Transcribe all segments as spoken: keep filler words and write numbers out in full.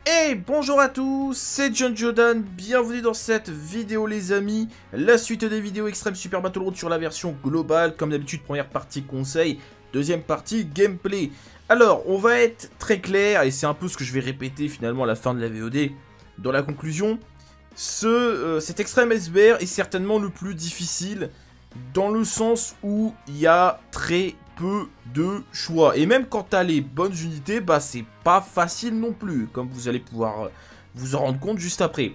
Et bonjour à tous, c'est John Jordan, bienvenue dans cette vidéo les amis, la suite des vidéos Extreme Super Battle Road sur la version globale, comme d'habitude première partie conseil, deuxième partie gameplay. Alors on va être très clair, et c'est un peu ce que je vais répéter finalement à la fin de la V O D, dans la conclusion, ce, euh, cet Extreme S B R est certainement le plus difficile, dans le sens où il y a très peu de choix. Et même quand t'as les bonnes unités, bah c'est pas facile non plus, comme vous allez pouvoir vous en rendre compte juste après.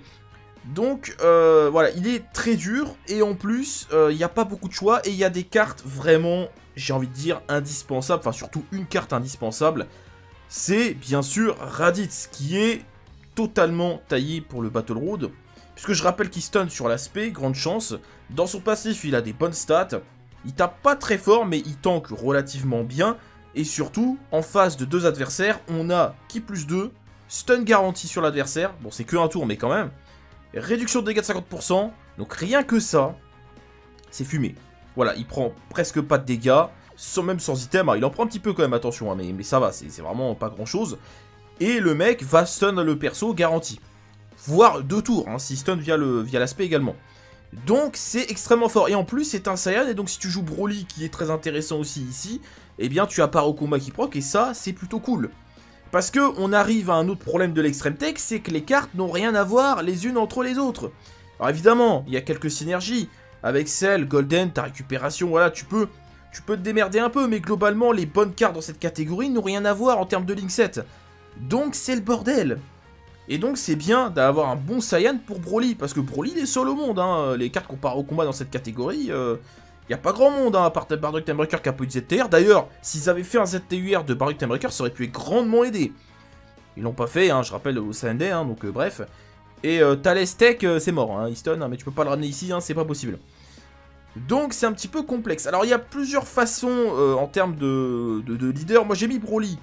Donc euh, voilà, il est très dur, et en plus, il euh, n'y a pas beaucoup de choix, et il y a des cartes vraiment, j'ai envie de dire, indispensables, enfin surtout une carte indispensable, c'est bien sûr Raditz, qui est totalement taillé pour le Battle Road, puisque je rappelle qu'il stun sur l'aspect, grande chance, dans son passif il a des bonnes stats, il tape pas très fort, mais il tank relativement bien. Et surtout, en face de deux adversaires, on a qui plus deux, stun garanti sur l'adversaire. Bon, c'est que un tour, mais quand même. Réduction de dégâts de cinquante pour cent. Donc rien que ça, c'est fumé. Voilà, il prend presque pas de dégâts, sans, même sans item. Alors, il en prend un petit peu quand même, attention, hein, mais, mais ça va, c'est vraiment pas grand chose. Et le mec va stun le perso garanti. Voire deux tours, hein, s'il stun via le, via l'aspect également. Donc c'est extrêmement fort, et en plus c'est un Saiyan, et donc si tu joues Broly qui est très intéressant aussi ici, eh bien tu as part au combat qui proc, et ça c'est plutôt cool. Parce que on arrive à un autre problème de l'extrême tech, c'est que les cartes n'ont rien à voir les unes entre les autres. Alors évidemment, il y a quelques synergies, avec Cell, Golden, ta récupération, voilà, tu peux, tu peux te démerder un peu, mais globalement les bonnes cartes dans cette catégorie n'ont rien à voir en termes de link set. Donc c'est le bordel. Et donc c'est bien d'avoir un bon Saiyan pour Broly, parce que Broly il est seul au monde, hein. Les cartes qu'on part au combat dans cette catégorie, il euh, n'y a pas grand monde, hein, à part Bardock Timebreaker qui a pas eu de Z T R. D'ailleurs, s'ils avaient fait un Z T U R de Bardock Timebreaker, ça aurait pu grandement aider. Ils l'ont pas fait, hein, je rappelle au C N D, hein, donc euh, bref. Et euh, Thales Tech, euh, c'est mort, hein, il stun, hein, mais tu peux pas le ramener ici, hein, c'est pas possible. Donc c'est un petit peu complexe. Alors il y a plusieurs façons euh, en termes de, de, de leader. Moi j'ai mis Broly,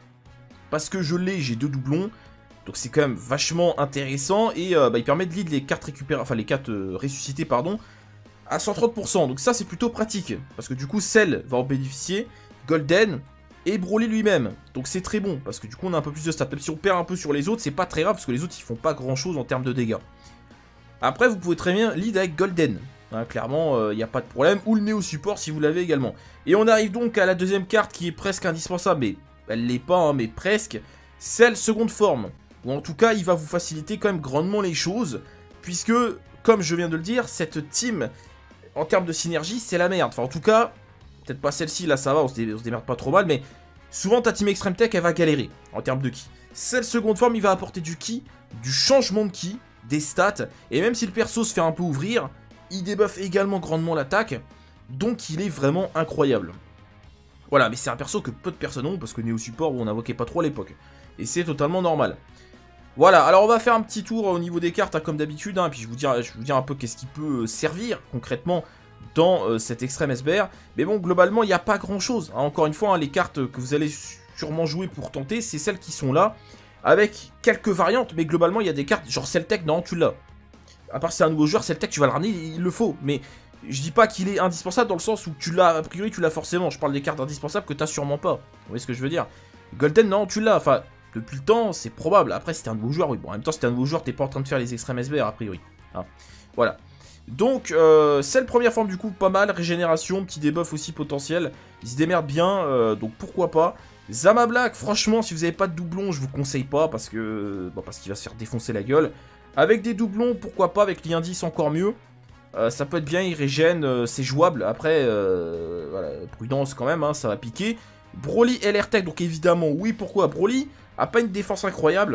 parce que je l'ai, j'ai deux doublons. Donc c'est quand même vachement intéressant, et euh, bah, il permet de lead les cartes récupérées, enfin les cartes euh, ressuscitées, pardon, à cent trente pour cent. Donc ça c'est plutôt pratique, parce que du coup Cell va en bénéficier, Golden et Broly lui-même. Donc c'est très bon, parce que du coup on a un peu plus de stats. Même si on perd un peu sur les autres, c'est pas très grave, parce que les autres ils font pas grand chose en termes de dégâts. Après vous pouvez très bien lead avec Golden, hein, clairement il euh, n'y a pas de problème, ou le Néo Support si vous l'avez également. Et on arrive donc à la deuxième carte qui est presque indispensable, mais elle l'est pas, hein, mais presque, Cell seconde forme. Ou en tout cas, il va vous faciliter quand même grandement les choses, puisque, comme je viens de le dire, cette team, en termes de synergie, c'est la merde. Enfin, en tout cas, peut-être pas celle-ci, là, ça va, on se, dé on se démerde pas trop mal, mais souvent, ta team Extreme Tech, elle va galérer en termes de ki. Celle seconde forme, il va apporter du ki, du changement de ki, des stats, et même si le perso se fait un peu ouvrir, il débuffe également grandement l'attaque, donc il est vraiment incroyable. Voilà, mais c'est un perso que peu de personnes ont, parce que Néo Support, on n'invoquait pas trop à l'époque. Et c'est totalement normal. Voilà, alors on va faire un petit tour au niveau des cartes, hein, comme d'habitude, hein, puis je vous dire, je vais vous dire un peu qu'est-ce qui peut servir concrètement dans euh, cet Extreme S B R. Mais bon, globalement, il n'y a pas grand-chose. Hein. Encore une fois, hein, les cartes que vous allez sûrement jouer pour tenter, c'est celles qui sont là, avec quelques variantes, mais globalement, il y a des cartes, genre Celtech, non, tu l'as. À part si c'est un nouveau joueur, Celtech, tu vas le ramener, il le faut, mais je dis pas qu'il est indispensable dans le sens où tu l'as, a priori, tu l'as forcément. Je parle des cartes indispensables que tu n'as sûrement pas. Vous voyez ce que je veux dire? Golden, non, tu l'as, enfin... Depuis le temps, c'est probable. Après, si t'es un nouveau joueur, oui. Bon, en même temps, si t'es un nouveau joueur, t'es pas en train de faire les extrêmes S B R, a priori. Hein. Voilà. Donc, euh, c'est la première forme, du coup, pas mal. Régénération, petit debuff aussi potentiel. Il se démerde bien, euh, donc pourquoi pas. Zama Black, franchement, si vous avez pas de doublon, je vous conseille pas, parce que... Bon, parce qu'il va se faire défoncer la gueule. Avec des doublons, pourquoi pas. Avec l'indice, encore mieux. Euh, ça peut être bien, il régène, euh, c'est jouable. Après, euh, voilà, prudence quand même, hein, ça va piquer. Broly L R Tech, donc évidemment, oui, pourquoi Broly a pas une défense incroyable,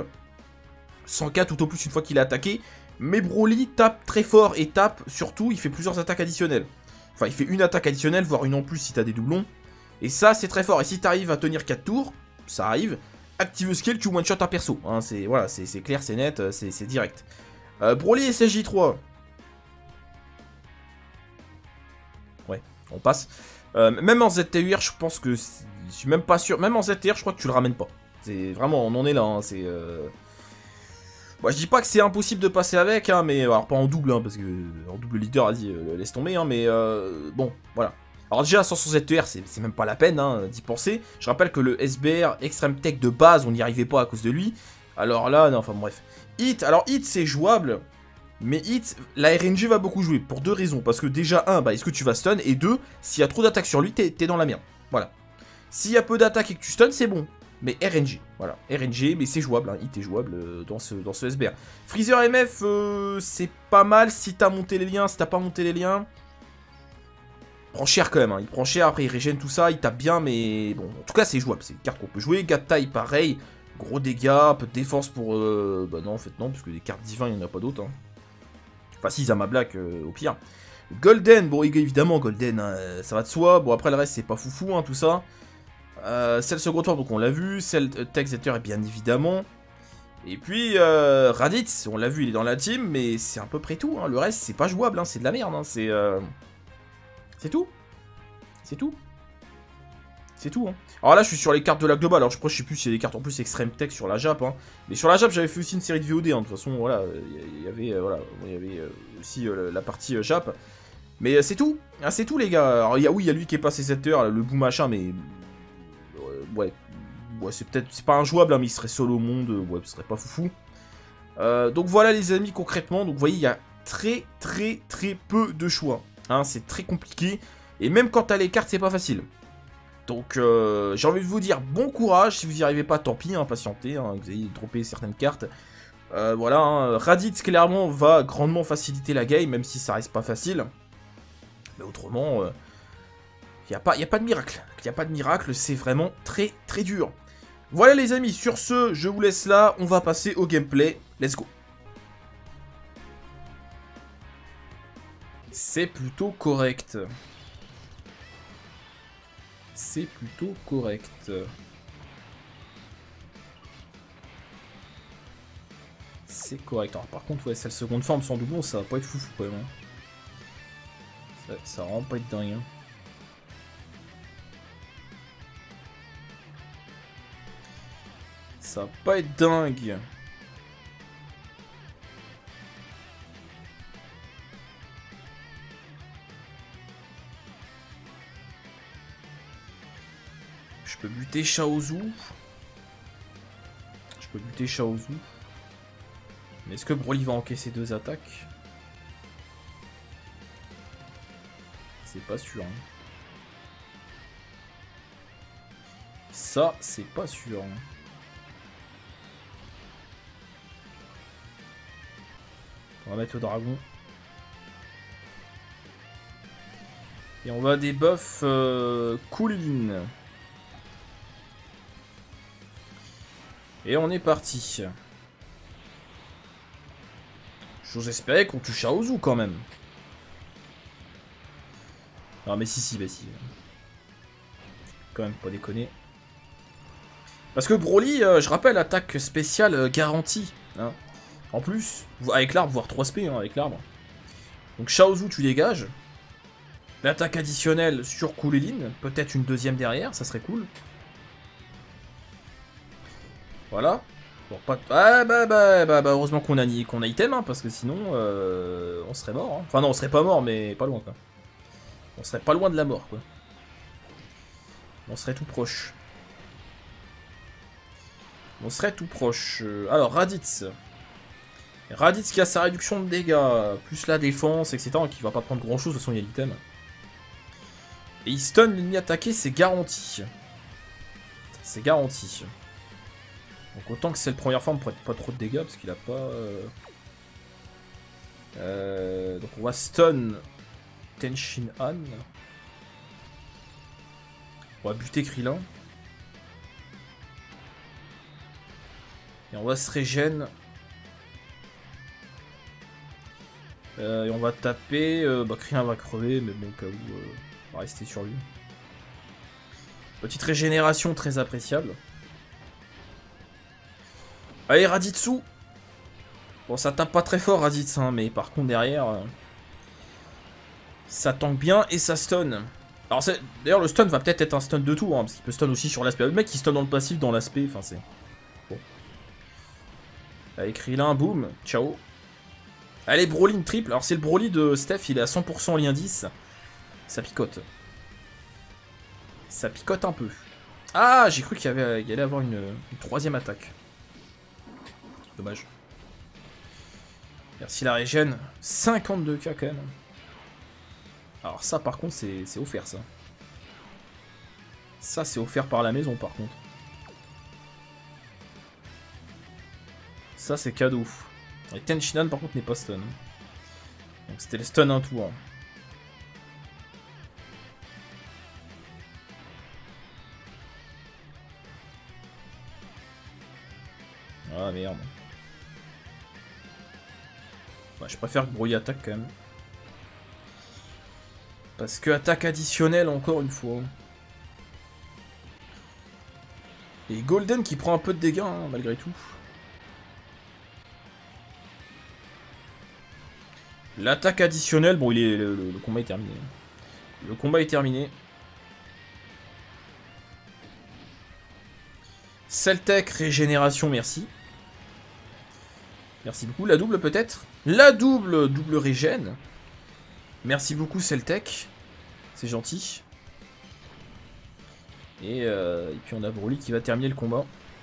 cent K tout au plus une fois qu'il est attaqué, mais Broly tape très fort et tape, surtout, il fait plusieurs attaques additionnelles. Enfin, il fait une attaque additionnelle, voire une en plus si t'as des doublons, et ça, c'est très fort. Et si t'arrives à tenir quatre tours, ça arrive, active skill, tu one-shot un perso, hein, c'est voilà, c'est clair, c'est net, c'est direct. Euh, Broly S S J trois. Ouais, on passe. Euh, même en Z T U R, je pense que... Je suis même pas sûr. Même en Z T R, je crois que tu le ramènes pas. C'est vraiment, on en est là. Hein, c'est. Euh... Bon, je dis pas que c'est impossible de passer avec, hein, mais alors pas en double, hein, parce que en double leader a dit euh, laisse tomber, hein, mais euh, bon, voilà. Alors déjà, sans son Z T R, c'est même pas la peine hein, d'y penser. Je rappelle que le S B R Extreme Tech de base, on n'y arrivait pas à cause de lui. Alors là, non, enfin bref. Hit, alors Hit c'est jouable, mais Hit, la R N G va beaucoup jouer, pour deux raisons. Parce que déjà, un, bah, est-ce que tu vas stun, et deux, s'il y a trop d'attaques sur lui, t'es dans la merde. Voilà. S'il y a peu d'attaques et que tu stun, c'est bon. Mais R N G, voilà. R N G, mais c'est jouable, hein. Hit est jouable euh, dans, ce, dans ce S B R. Freezer M F, euh, c'est pas mal si t'as monté les liens, si t'as pas monté les liens. Il prend cher quand même, hein. Il prend cher, après il régène tout ça, il tape bien, mais bon, en tout cas c'est jouable, c'est une carte qu'on peut jouer. Gars de taille, pareil, gros dégâts, peu de défense pour... Euh... Bah non, en fait non, parce que des cartes divins, il n'y en a pas d'autres. Hein. Enfin si, Zama Black, euh, au pire. Golden, bon évidemment, Golden, hein, ça va de soi. Bon après le reste, c'est pas foufou, hein, tout ça. Euh, celle second tour, donc on l'a vu. Celle euh, Texeter, bien évidemment. Et puis, euh, Raditz, on l'a vu, il est dans la team, mais c'est à peu près tout. Hein. Le reste, c'est pas jouable, hein, c'est de la merde, hein, c'est... Euh... C'est tout. C'est tout. C'est tout. Hein. Alors là, je suis sur les cartes de la globale. Alors je crois, je sais plus s'il y a des cartes en plus extrême tech sur la Jap. Hein. Mais sur la Jap, j'avais fait aussi une série de V O D. Hein. De toute façon, voilà, il y avait, euh, voilà, il y avait euh, aussi euh, la partie euh, Jap. Mais euh, c'est tout. Ah, c'est tout, les gars. Alors, y a, oui, il y a lui qui est passé cette heure, le bout machin, mais euh, ouais, ouais, c'est peut-être, c'est pas injouable, hein, mais il serait seul au monde. Ouais, ce serait pas foufou. Euh, donc voilà, les amis, concrètement. Donc vous voyez, il y a très, très, très peu de choix. Hein, c'est très compliqué. Et même quand t'as les cartes, c'est pas facile. Donc, euh, j'ai envie de vous dire bon courage. Si vous n'y arrivez pas, tant pis, hein, patientez. Hein, vous allez dropper certaines cartes. Euh, voilà, hein, Raditz, clairement, va grandement faciliter la game, même si ça reste pas facile. Mais autrement, il euh, n'y a, a pas de miracle. Il n'y a pas de miracle, c'est vraiment très, très dur. Voilà, les amis, sur ce, je vous laisse là. On va passer au gameplay. Let's go. C'est plutôt correct. C'est plutôt correct. C'est correct. Alors, par contre, ouais, celle seconde forme sans doublon, ça va pas être foufou quand même. Hein. Ça, ça va vraiment pas être dingue. Hein. Ça va pas être dingue. Je peux buter Shaozu. Je peux buter Shaozu. Mais est-ce que Broly va encaisser deux attaques? C'est pas sûr. Hein. Ça, c'est pas sûr. Hein. On va mettre le dragon. Et on va débuff euh, Kulilin. Et on est parti. J'ose espérer qu'on touche à Ozu quand même. Non mais si si bah si. Quand même pas déconner. Parce que Broly, euh, je rappelle, attaque spéciale euh, garantie. Hein. En plus, avec l'arbre, voire trois spé hein, avec l'arbre. Donc Shaozu tu dégages. L'attaque additionnelle sur Kulilin. Peut-être une deuxième derrière, ça serait cool. Voilà. Bon, pas... Ah, bah, bah, bah, bah, heureusement qu'on a, qu'on a item, hein, parce que sinon, euh, on serait mort. Hein. Enfin non, on serait pas mort, mais pas loin, quoi. On serait pas loin de la mort, quoi. On serait tout proche. On serait tout proche. Alors, Raditz. Raditz qui a sa réduction de dégâts, plus la défense, et cetera, qui va pas prendre grand chose, de toute façon, il y a l'item. Et il stun l'ennemi attaqué, c'est garanti. C'est garanti. Donc autant que c'est la première forme pour être pas trop de dégâts, parce qu'il a pas... Euh... Euh... Donc on va stun Tenshin Han. On va buter Krillin. Et on va se régène. Euh, et on va taper... Euh, bah Krillin va crever, mais bon, au cas où, euh, on va rester sur lui. Petite régénération très appréciable. Allez, Raditsu. Bon, ça tape pas très fort, Raditz, hein, mais par contre, derrière, euh, ça tank bien et ça stun. Alors, d'ailleurs, le stun va peut-être être un stun de tout, hein, parce qu'il peut stun aussi sur l'aspect. Le mec, il stun dans le passif, dans l'aspect, enfin, c'est... Bon. Allez, Krillin, boum, ciao. Allez, Broly, une triple. Alors, c'est le Broly de Steph, il est à cent pour cent lien dix. Ça picote. Ça picote un peu. Ah, j'ai cru qu'il y, avait, il y allait avoir une, une troisième attaque. Dommage. Merci la régène. cinquante-deux K quand même. Alors ça par contre c'est offert ça. Ça c'est offert par la maison par contre. Ça c'est cadeau. Et Tenshinhan par contre n'est pas stun. Donc c'était le stun un tour. Ah merde. Bah, je préfère que Broly attaque quand même. Parce que attaque additionnelle encore une fois. Et Golden qui prend un peu de dégâts hein, malgré tout. L'attaque additionnelle, bon il est le, le, le combat est terminé. Le combat est terminé. Celtec, régénération, merci. Merci beaucoup. La double peut-être? La double, double régène. Merci beaucoup Celtec. C'est gentil. Et, euh, et puis on a Broly qui va terminer le combat.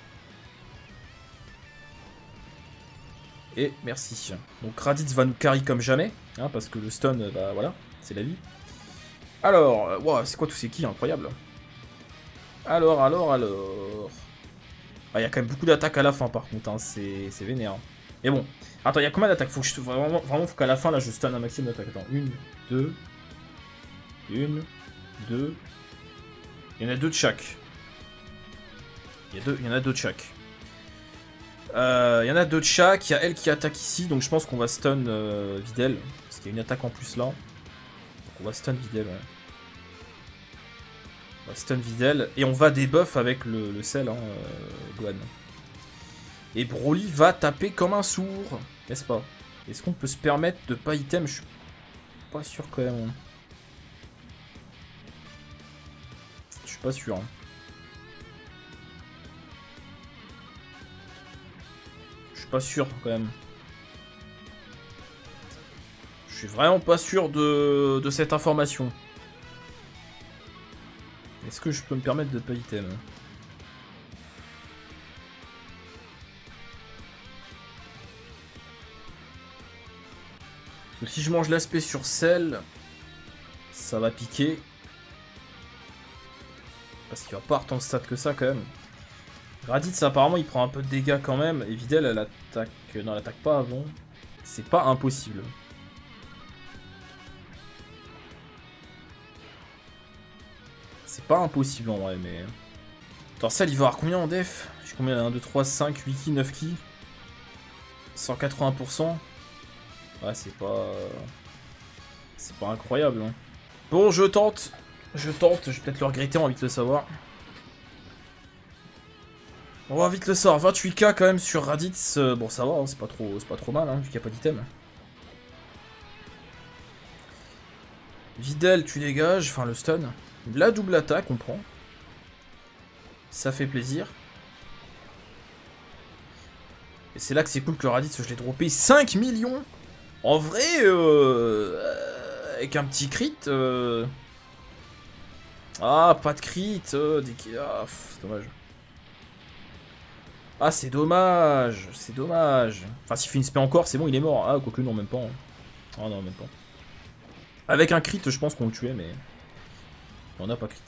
Et merci. Donc Raditz va nous carry comme jamais. Hein, parce que le stun, bah voilà, c'est la vie. Alors, euh, wow, c'est quoi tous ces kills incroyable. Alors, alors, alors... Ah, il y a quand même beaucoup d'attaques à la fin par contre, hein. C'est vénère. Mais bon, attends, il y a combien d'attaques? Faut que je vraiment, vraiment faut qu'à la fin là je stun un maximum d'attaques. Attends, une, deux, une, deux. Il y en a deux de chaque. Il y, a deux, il y en a deux de chaque. Euh, il y en a deux de chaque. Il y a elle qui attaque ici, donc je pense qu'on va stun euh, Videl. Parce qu'il y a une attaque en plus là. Donc on va stun Videl, ouais. On va stun Videl. Et on va debuff avec le, le sel, hein, euh, Gohan. Et Broly va taper comme un sourd, n'est-ce pas? Est-ce qu'on peut se permettre de pas item? Je suis pas sûr quand même. Je suis pas sûr. Hein. Je suis pas sûr quand même. Je suis vraiment pas sûr de, de cette information. Est-ce que je peux me permettre de pas item? Donc si je mange l'aspect sur sel, ça va piquer. Parce qu'il va pas avoir tant de stats que ça quand même. Raditz apparemment il prend un peu de dégâts quand même. Et Videl elle attaque. Non elle attaque pas avant. C'est pas impossible. C'est pas impossible en vrai mais... Attends sel il va avoir combien en def? J'ai combien? un, deux, trois, cinq, huit ki, neuf ki. cent quatre-vingts pour cent. Ouais, c'est pas... C'est pas incroyable. Hein. Bon, je tente. Je tente. Je vais peut-être le regretter, on va vite le savoir. On va vite le savoir. vingt-huit K quand même sur Raditz. Euh, bon, ça va, hein, c'est pas trop, c'est pas trop mal, hein, vu qu'il n'y a pas d'item. Videl, tu dégages. Enfin, le stun. La double attaque, on prend. Ça fait plaisir. Et c'est là que c'est cool que Raditz, je l'ai droppé cinq millions. En vrai, euh, avec un petit crit... Euh... Ah, pas de crit. Euh, des... Ah, c'est dommage. Ah, c'est dommage. C'est dommage. Enfin, s'il fait une spé encore, c'est bon, il est mort. Ah, quoique, non, même pas. Ah, non, même pas. Avec un crit, je pense qu'on le tuait, mais... On n'a pas crit.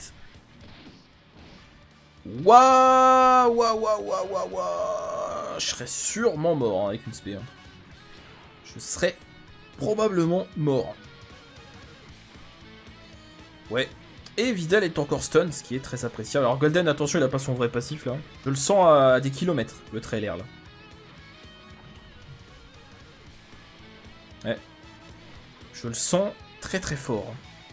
Waouh, waouh, waouh, waouh, waouh, waouh. Je serais sûrement mort hein, avec une spé. Hein. Je serais... probablement mort. Ouais. Et Videl est encore stun, ce qui est très appréciable. Alors Golden, attention, il a pas son vrai passif là. Je le sens à des kilomètres, le trailer là. Ouais. Je le sens très très fort.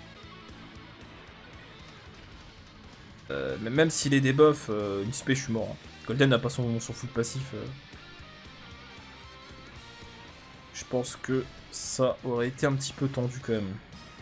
Euh, même s'il est debuff, euh, une spé, je suis mort. Golden n'a pas son, son full passif. Euh. Je pense que ça aurait été un petit peu tendu quand même.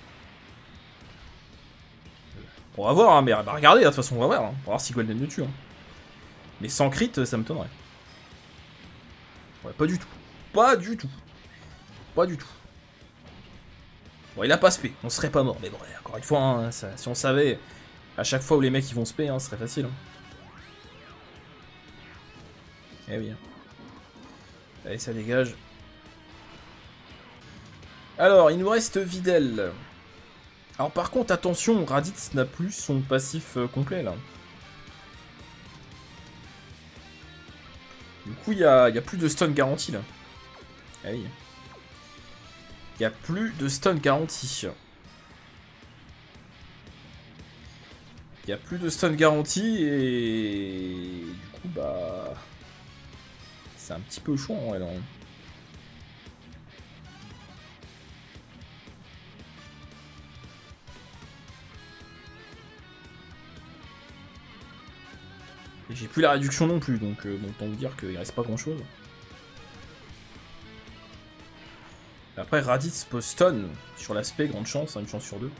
On va voir, hein, mais bah, regardez, de toute façon, on va voir. Hein, on va voir si Golden le tue. Hein. Mais sans crit, ça me tonnerait. Ouais, pas du tout. Pas du tout. Pas du tout. Bon, il a pas spé, on serait pas mort. Mais bon, encore une fois, hein, ça, si on savait, à chaque fois où les mecs ils vont spé, hein, ce serait facile. Hein. Eh oui. Allez, ça dégage. Alors, il nous reste Videl. Alors par contre, attention, Raditz n'a plus son passif euh, complet, là. Du coup, il n'y a, y a plus de stun garantie, là. Allez. Il n'y a plus de stun garantie. Il n'y a plus de stun garantie et... Du coup, bah... C'est un petit peu chaud, en vrai, là. Et j'ai plus la réduction non plus, donc euh, bon, autant vous dire qu'il reste pas grand chose. Après, Raditz peut stun sur l'aspect, grande chance, hein, une chance sur deux.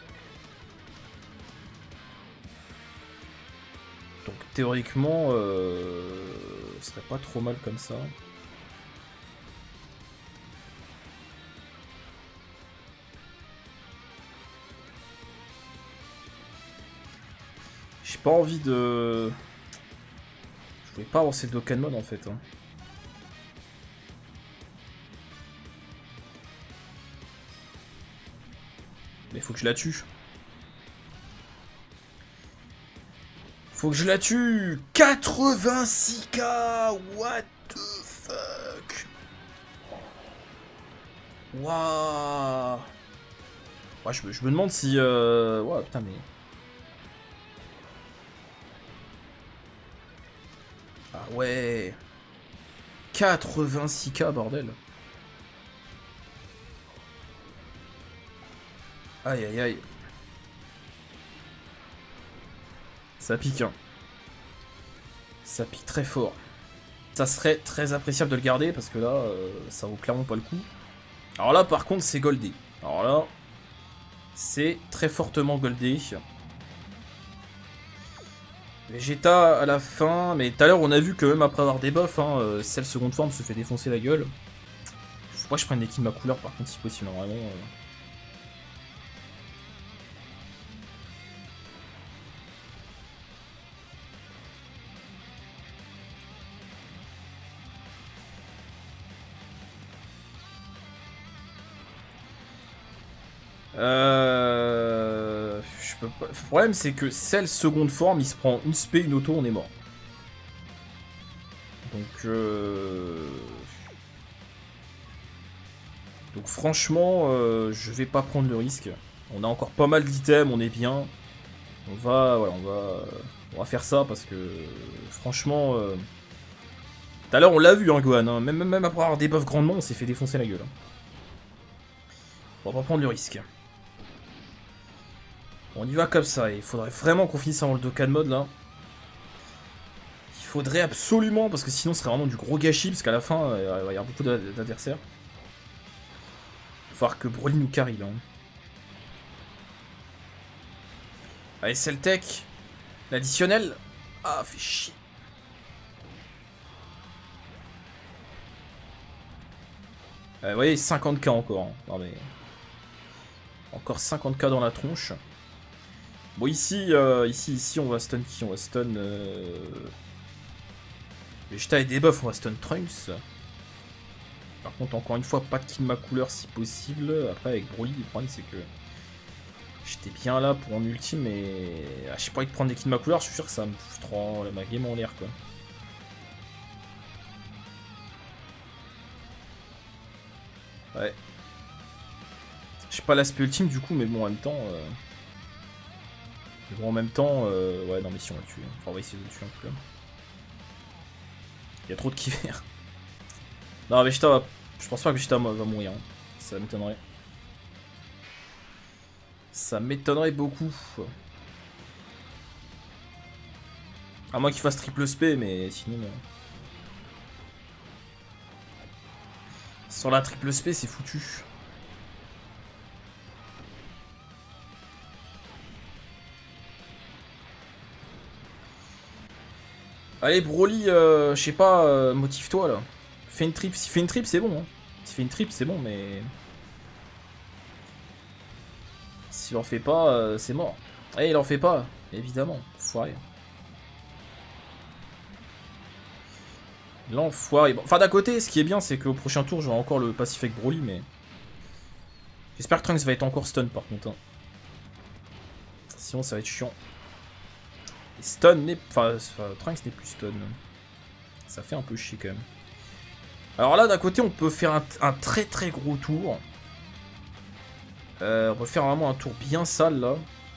Donc théoriquement, euh, ce serait pas trop mal comme ça. J'ai pas envie de... Je voulais pas avancer le Dokkan Mode en fait. Hein. Mais faut que je la tue. Faut que je la tue. quatre-vingt-six K. What the fuck. Waouh. Ouais, je, me, je me demande si... Euh... Ouais, putain, mais... Ah ouais. quatre-vingt-six K, bordel. Aïe, aïe, aïe. Ça pique, hein. Ça pique très fort. Ça serait très appréciable de le garder, parce que là, euh, ça vaut clairement pas le coup. Alors là, par contre, c'est goldé. Alors là, c'est très fortement goldé. Vegeta à la fin, mais tout à l'heure, on a vu que même après avoir des buffs, hein, euh, celle seconde forme se fait défoncer la gueule. Faut pas que je prenne des kills ma couleur, par contre, si possible, hein, vraiment... Euh... Euh... Je peux pas... Le problème c'est que celle seconde forme, il se prend une spé, une auto, on est mort. Donc euh... Donc franchement, euh, je vais pas prendre le risque. On a encore pas mal d'items, on est bien. On va, ouais, on va, on va faire ça parce que franchement, euh... tout à l'heure on l'a vu, hein, Gohan. Hein. Même, même après avoir des buffs grandement, on s'est fait défoncer la gueule. Hein. On va pas prendre le risque. On y va comme ça, il faudrait vraiment qu'on finisse avant le Dokkan Mode là. Il faudrait absolument, parce que sinon ce serait vraiment du gros gâchis, parce qu'à la fin, euh, il va y avoir beaucoup d'adversaires. Il va falloir que Broly nous carry là. Allez, Celtec, l'additionnel. Ah, fait chier. Euh, vous voyez, cinquante K encore. Hein. Non mais... Encore cinquante K dans la tronche. Bon, ici, euh, ici, ici, on va stun qui? On va stun... Euh... Vegeta et debuff, on va stun Trunks. Par contre, encore une fois, pas de kill ma couleur si possible. Après, avec Broly, le problème, c'est que... J'étais bien là pour mon ultime, mais... Ah, j'ai pas envie de prendre des kills ma couleur, je suis sûr que ça me foutra ma game en l'air, quoi. Ouais. J'ai pas l'aspect ultime, du coup, mais bon, en même temps... Euh... Mais bon, en même temps, euh... ouais, non, mais si on va le tuer. Enfin, on va essayer de le tuer en tout cas. Il y a trop de kivers. Non, Vegeta va... Je pense pas que Vegeta va mourir. Hein. Ça m'étonnerait. Ça m'étonnerait beaucoup. À moins qu'il fasse triple spé, mais sinon... Euh... Sur la triple spé, c'est foutu. Allez, Broly, euh, je sais pas, euh, motive-toi là. Fais une trip. S'il fait une trip, c'est bon. Hein. S'il fait une trip, c'est bon, mais... S'il en fait pas, euh, c'est mort. Eh, il en fait pas, évidemment. Foiré. L'enfoiré. Bon, enfin, d'un côté, ce qui est bien, c'est qu'au prochain tour, j'aurai encore le passif avec Broly, mais... J'espère que Trunks va être encore stun, par contre. Hein. Sinon, ça va être chiant. Et stun n'est... Enfin, enfin, Trunks n'est plus stun. Ça fait un peu chier, quand même. Alors là, d'un côté, on peut faire un, un très très gros tour. Euh, on peut faire vraiment un tour bien sale, là.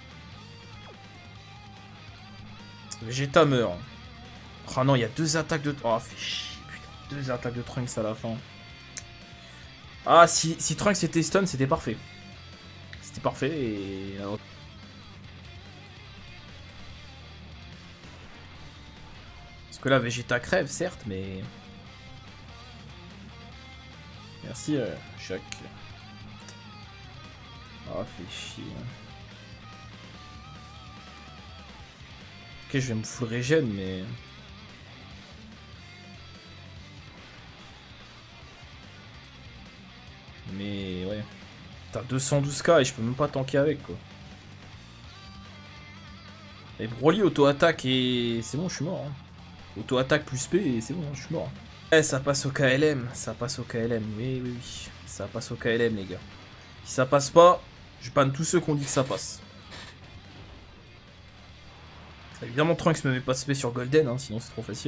Vegeta meurt. Oh non, il y a deux attaques de... Oh, fait chier, putain. Deux attaques de Trunks à la fin. Ah, si, si Trunks était stun, c'était parfait. C'était parfait et... Parce que là, Vegeta crève, certes, mais... Merci, euh, Choc. Ah, fait chier. Ok, je vais me full régène, mais... Mais ouais. T'as deux cent douze K et je peux même pas tanker avec, quoi. Et Broly auto-attaque et... C'est bon, je suis mort. Hein. Auto-attaque plus P et c'est bon, je suis mort. Eh, ça passe au K L M. Ça passe au K L M. Oui, oui, oui. Ça passe au K L M, les gars. Si ça passe pas, je banne tous ceux qui ont dit que ça passe. Évidemment, Trunks me met pas de spé sur Golden, hein, sinon c'est trop facile.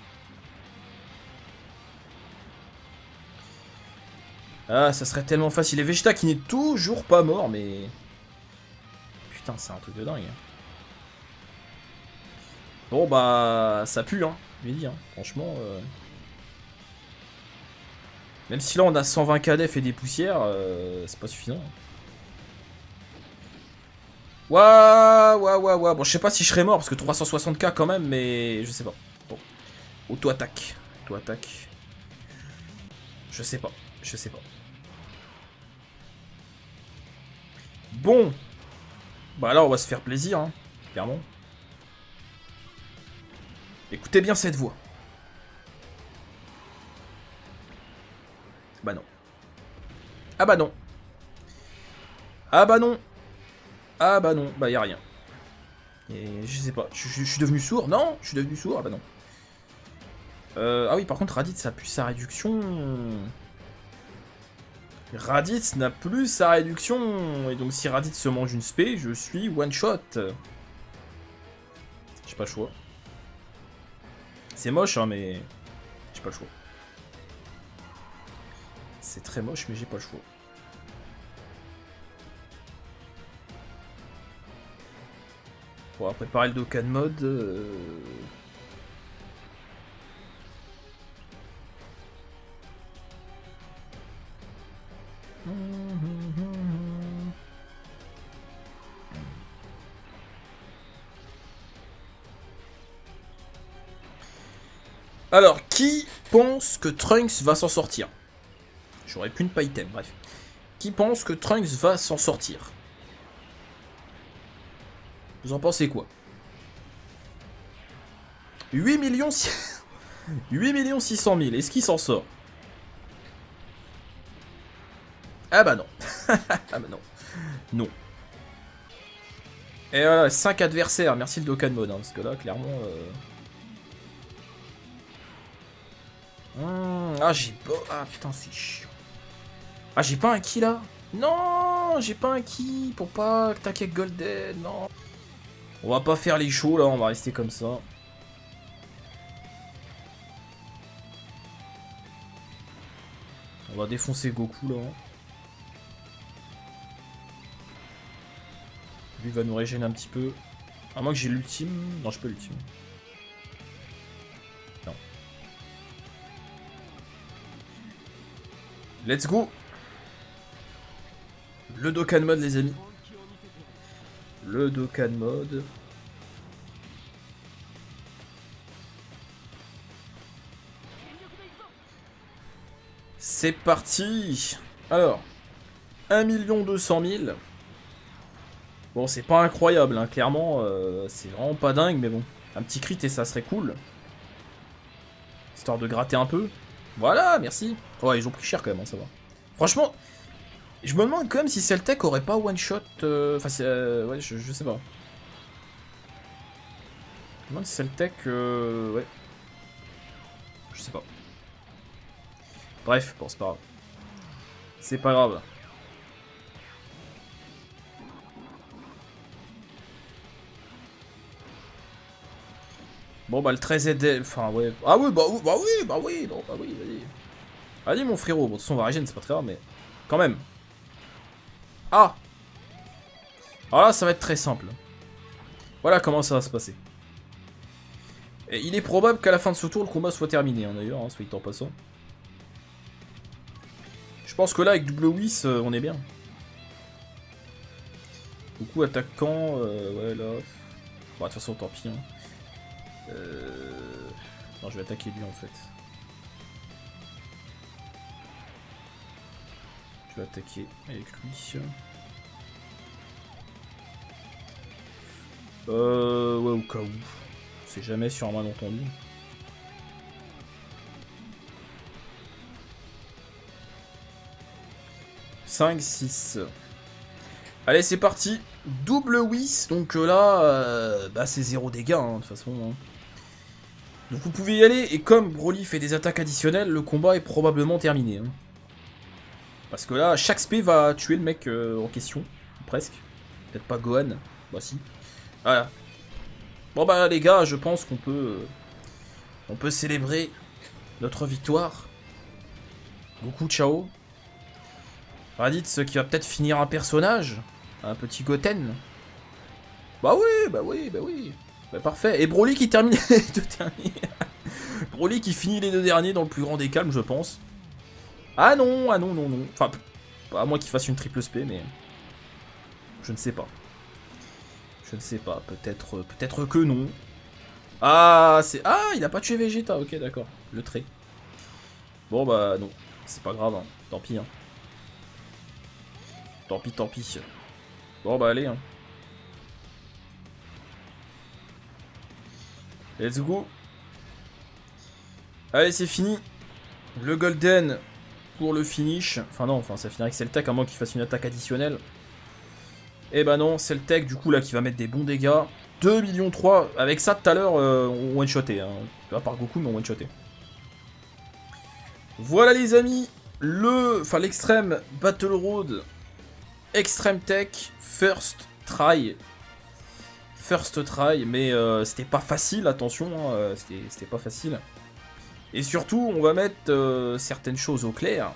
Ah, ça serait tellement facile. Et Vegeta qui n'est toujours pas mort, mais... Putain, c'est un truc de dingue. Bon, bah... Ça pue, hein. Je l'ai dit, hein. Franchement... Euh... Même si là, on a cent vingt K def et des poussières, euh... c'est pas suffisant. Waouh, waouh, waouh, waouh. Bon, je sais pas si je serais mort, parce que trois cent soixante K quand même, mais... Je sais pas. Bon. Auto-attaque. Auto-attaque. Je sais pas. Je sais pas. Bon. Bah là, on va se faire plaisir, hein, clairement. Écoutez bien cette voix. Bah non. Ah bah non. Ah bah non. Ah bah non. Bah y'a rien. Et je sais pas. Je, je, je suis devenu sourd. Non, je suis devenu sourd. Ah bah non. Euh, ah oui, par contre, Raditz a plus sa réduction. Raditz n'a plus sa réduction. Et donc, si Raditz se mange une spé, je suis one shot. J'ai pas le choix. C'est moche, hein, mais j'ai pas le choix. C'est très moche, mais j'ai pas le choix. On va préparer le Dokkan mode. Euh... Alors, qui pense que Trunks va s'en sortir? J'aurais pu ne pas item, bref. Qui pense que Trunks va s'en sortir? Vous en pensez quoi? huit millions six cent mille, est-ce qu'il s'en sort? Ah bah non. Ah bah non. Non. Et voilà, cinq adversaires, merci le Dokkan mode, hein, parce que là, clairement... Euh... Mmh, ah, j'ai pas... Ah, putain, c'est chiant. Ah, j'ai pas un ki, là? Non, j'ai pas un ki pour pas attaquer Golden, non. On va pas faire les shows, là, on va rester comme ça. On va défoncer Goku, là. Lui va nous régénérer un petit peu. À moins que j'ai l'ultime. Non, je peux l'ultime. Non. Let's go. Le Dokkan mode, les amis. Le Dokkan mode. C'est parti. Alors, un million deux cent mille. Bon, c'est pas incroyable, hein, clairement, euh, c'est vraiment pas dingue, mais bon. Un petit crit et ça serait cool. Histoire de gratter un peu. Voilà, merci. Ouais, ils ont pris cher quand même, hein, ça va. Franchement, je me demande quand même si Celtec aurait pas one shot. Enfin, euh, euh, ouais, je, je sais pas. Je me demande si Celtec. Euh, ouais. je sais pas. Bref, bon, c'est pas grave. C'est pas grave. Bon bah le treize Z L, enfin ouais. Ah oui, bah oui, bah oui, bah oui, non, bah oui, vas-y. Allez mon frérot, bon de toute façon on va régénérer, c'est pas très grave, mais quand même. Ah. Alors là ça va être très simple. Voilà comment ça va se passer. Et il est probable qu'à la fin de ce tour le combat soit terminé, hein, d'ailleurs, hein, soit en passant. Je pense que là avec double Whis, euh, on est bien. Beaucoup attaquant, euh, ouais là. Bon, de toute façon tant pis. Hein. Euh... Non, je vais attaquer lui en fait. Je vais attaquer avec lui. Euh... Ouais, au cas où. C'est jamais sur un malentendu. cinq, six. Allez, c'est parti. Double Whis. Donc euh, là, euh, bah, c'est zéro dégâts, hein, de toute façon. Hein. Donc vous pouvez y aller. Et comme Broly fait des attaques additionnelles, le combat est probablement terminé. Hein. Parce que là, chaque spé va tuer le mec euh, en question. Presque. Peut-être pas Gohan. Bah si. Voilà. Bon bah les gars, je pense qu'on peut... Euh, on peut célébrer notre victoire. Goku, ciao. Raditz qui va peut-être finir un personnage. Un petit Goten. Bah oui, bah oui, bah oui. Bah parfait. Et Broly qui termine les deux derniers. Broly qui finit les deux derniers dans le plus grand des calmes, je pense. Ah non, ah non, non, non. Enfin, à moins qu'il fasse une triple spé, mais... Je ne sais pas. Je ne sais pas. Peut-être peut-être que non. Ah, c'est... Ah, il a pas tué Vegeta. Ok, d'accord. Le trait. Bon, bah non. C'est pas grave, hein. Tant pis, hein. Tant pis, tant pis. Bon, bah allez, hein. Let's go. Allez, c'est fini. Le Golden pour le finish. Enfin non, enfin ça finira avec Celtec, à moins qu'il fasse une attaque additionnelle. Et bah non, Celtec du coup là qui va mettre des bons dégâts. deux millions trois. Avec ça tout à l'heure, euh, on one-shoté. Hein. Pas par Goku, mais on one-shoté. Voilà les amis. Le... Enfin l'extrême Battle Road. Extreme Tech. First try. First try. Mais euh, c'était pas facile, attention. Hein, c'était pas facile. Et surtout, on va mettre euh, certaines choses au clair.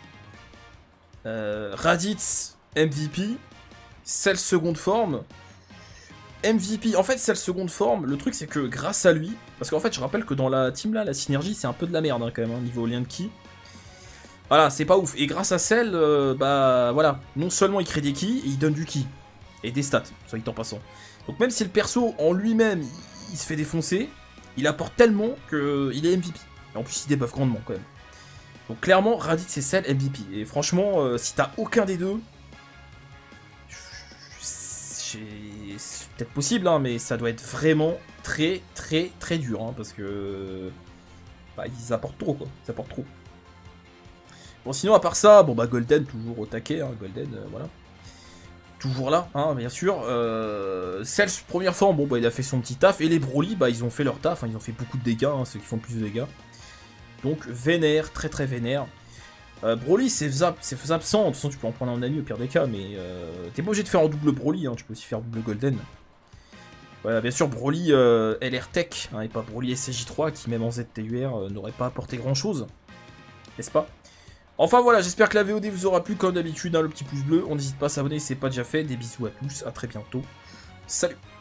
Euh, Raditz, M V P. Cell seconde forme. M V P. En fait, Cell seconde forme, le truc c'est que grâce à lui... Parce qu'en fait, je rappelle que dans la team là, la synergie, c'est un peu de la merde hein, quand même, hein, niveau lien de ki. Voilà, c'est pas ouf. Et grâce à Cell, euh, bah voilà. Non seulement il crée des ki, et il donne du ki. Et des stats, soit dit en passant. Donc même si le perso, en lui-même, il, il se fait défoncer, il apporte tellement qu'il est M V P. Et en plus, il débuffe grandement quand même. Donc clairement, Raditz et Cell M V P. Et franchement, euh, si t'as aucun des deux, c'est peut-être possible, hein, mais ça doit être vraiment très très très dur. Hein, parce que bah, ils apportent trop, quoi. Ils apportent trop. Bon, sinon, à part ça, bon bah Golden, toujours au taquet. Hein, Golden, euh, voilà. Toujours là, hein, bien sûr. Euh, Cell, première forme, bon bah il a fait son petit taf. Et les Broly, bah ils ont fait leur taf. Hein, ils ont fait beaucoup de dégâts, hein, ceux qui font plus de dégâts. Donc vénère, très très vénère. Euh, Broly c'est faisable, c'est faisable sans, de toute façon tu peux en prendre un ami au pire des cas, mais euh, t'es pas obligé de faire en double Broly, hein, tu peux aussi faire double Golden. Voilà, bien sûr Broly euh, L R Tech, hein, et pas Broly S J trois qui même en Z T U R euh, n'aurait pas apporté grand chose, n'est-ce pas? Enfin voilà, j'espère que la V O D vous aura plu, comme d'habitude, hein, le petit pouce bleu, on n'hésite pas à s'abonner si c'est pas déjà fait, des bisous à tous, à très bientôt, salut!